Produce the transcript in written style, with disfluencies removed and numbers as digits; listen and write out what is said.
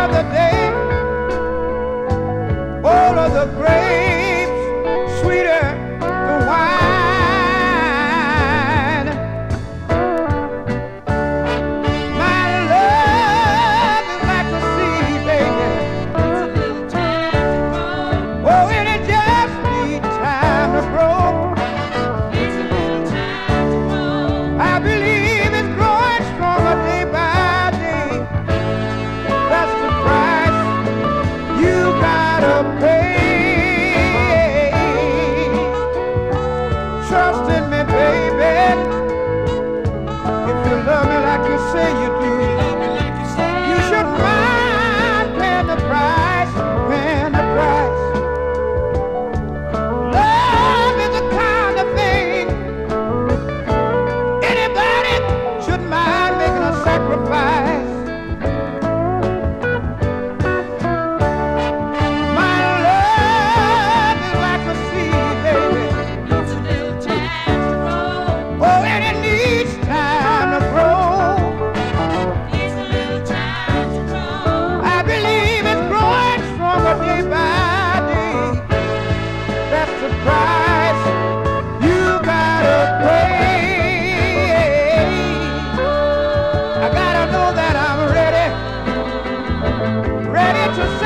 of the day, all of the grapes sweeter the wine. My love is like the sea, baby. It's a little time to grow. Oh, and it just needs time to grow. It's a little time to grow. I believe it's growing stronger day by day. That's the price you gotta pay. Trust in me, baby. If you love me like you say you do, Love me like you say you should mind paying the price, paying the price. Love is the kind of thing anybody should mind making a sacrifice. My love is like a seed, baby. It's a little time to grow. Oh, and it needs time to grow. It's a little time to grow. I believe it's growing stronger day by day. That's the price you gotta pay. I gotta know that I'm ready to